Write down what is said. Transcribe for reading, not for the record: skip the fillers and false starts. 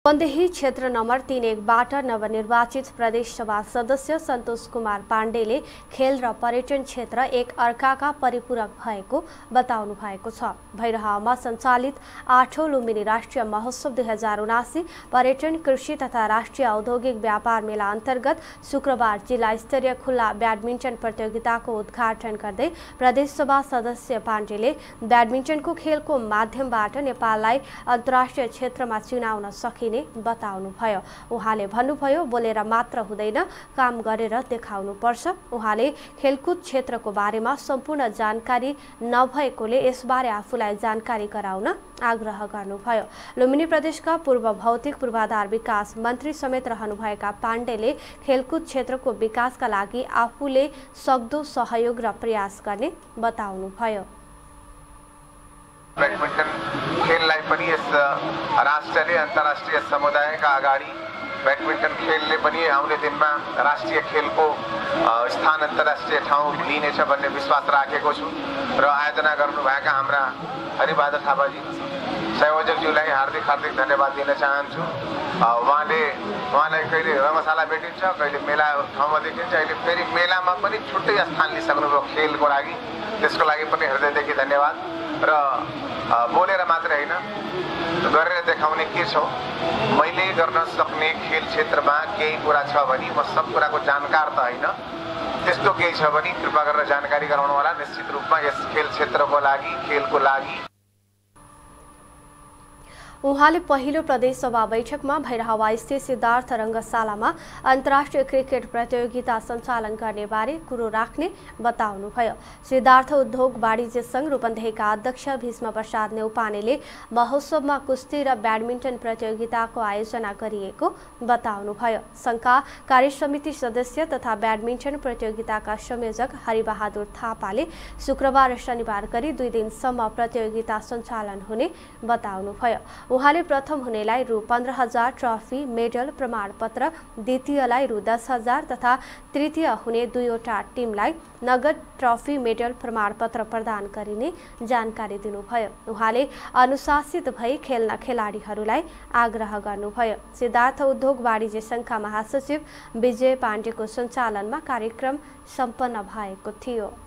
रूपन्देही क्षेत्र नम्बर 31बाट नवनिर्वाचित प्रदेशसभा सदस्य सन्तोष कुमार पाण्डेले खेल र पर्यटन क्षेत्र एक अर्काका परिपूरक भएको बताउनु भएको छ। भैरहमा सञ्चालित 8औं लुम्बिनी राष्ट्रिय महोत्सव 2079 पर्यटन, कृषि तथा राष्ट्रिय औद्योगिक व्यापार मेला अन्तर्गत शुक्रबार जिल्ला स्तरीय खुल्ला ब्याडमिन्टन प्रतियोगिताको उद्घाटन गर्दै प्रदेशसभा सदस्य पाण्डेले ब्याडमिन्टनको खेलको माध्यमबाट नेपाललाई अन्तर्राष्ट्रिय क्षेत्रमा चिनाउन सकिने बताउनुभयो। उहाँले भन्नुभयो, बोलेर मात्र हुँदैन, काम गरेर देखाउनुपर्छ। उहाँले खेलकुद क्षेत्रको बारेमा सम्पूर्ण जानकारी नभएकोले यसबारे आफूलाई जानकारी गराउन आग्रह गर्नुभयो। लुम्बिनी प्रदेशका पूर्व भौतिक पूर्वाधार विकास मन्त्री समेत रहनुभएका पाण्डेले खेलकुद क्षेत्रको विकासका लागि आफूले सक्दो सहयोग र प्रयास गर्ने बताउनुभयो। बैडमिन्टन खेललाई पनि यस राष्ट्रिय अन्तर्राष्ट्रिय समुदायका अगाडि बैडमिन्टन खेलले पनि आउने दिनमा राष्ट्रिय खेलको स्थान अन्तर्राष्ट्रिय ठाउँ लिनेछ भन्ने विश्वास राखेको छु र आयोजना गर्नुभएका हाम्रा हरिबहादुर थापाजी संयोजकज्यूलाई हार्दिक धन्यवाद दिन चाहन्छु। उहाँलाई कहिले रङ्गशाला भेटिन्छ, कहिले मेला ठाउँमा देखिन्छ, अहिले फेरि मेलामा पनि छुट्टै स्थान लिइसक्नुभयो खेलको लागि। त्यसको लागि पनि हृदयदेखि धन्यवाद। र बोलेर मात्र होइन, गरेर देखाउने के छ, मैले गर्न सक्ने खेल क्षेत्रमा केही कुरा छ भने म सब कुराको जानकार त होइन, त्यस्तो केही छ भने कृपा गरेर जानकारी गराउनु होला। निश्चित रूपमा यस खेल क्षेत्रको लागि, खेलको लागि। उहाँले पहिलो प्रदेशसभा बैठकमा भैरहवा स्थित सिद्धार्थ रङ्गशालामा अन्तर्राष्ट्रिय क्रिकेट प्रतियोगिता सञ्चालन गर्ने बारे कुरो राख्ने बताउनुभयो। सिद्धार्थ उद्योग वाणिज्य संघ रूपन्देहीका अध्यक्ष भीष्म प्रसाद नेउपानेले महोत्सवमा कुस्ती र ब्याडमिन्टन प्रतियोगिताको आयोजना गरिएको बताउनुभयो। संघका कार्यसमिति सदस्य तथा ब्याडमिन्टन प्रतियोगिताका संयोजक हरिबहादुर थापाले शुक्रबार र शनिबार गरी 2 दिनसम्म प्रतियोगिता सञ्चालन हुने बताउनुभयो। उहाँले प्रथम हुनेलाई रु 15,000 ट्रफी, मेडल, प्रमाणपत्र, द्वितीयलाई रु 10,000 तथा तृतीय हुने 2वटा टिमलाई नगद ट्रफी, मेडल, प्रमाणपत्र प्रदान गरिने जानकारी दिनुभयो। उहाँले अनुशासित भई खेल्न खेलाडीहरूलाई आग्रह गर्नुभयो। सिद्धार्थ उद्योग वाणिज्य संघका महासचिव विजय पाण्डेको सञ्चालनमा कार्यक्रम सम्पन्न भएको थियो।